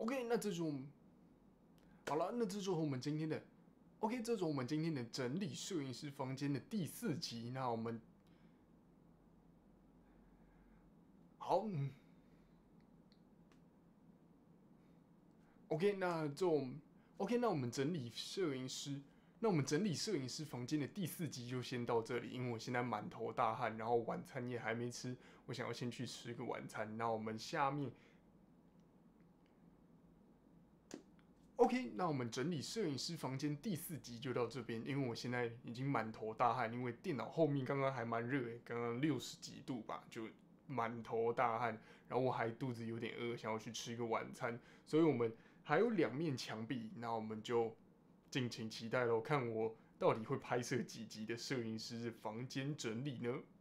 OK，那这就好了，那这就是我们今天的 OK，这是我们今天的整理摄影师房间的第4集。那我们好，OK，那这种 OK，那我们整理摄影师。那我们整理摄影师房间的第4集就先到这里，因为我现在满头大汗，然后晚餐也还没吃，我想要先去吃个晚餐。那我们下面 OK，那我们整理摄影师房间第4集就到这边，因为我现在已经满头大汗，因为电脑后面刚刚还蛮热刚刚60几度吧，就满头大汗，然后我还肚子有点饿，想要去吃个晚餐，所以我们还有2面墙壁，那我们就敬请期待喽，看我到底会拍摄几集的摄影师房间整理呢？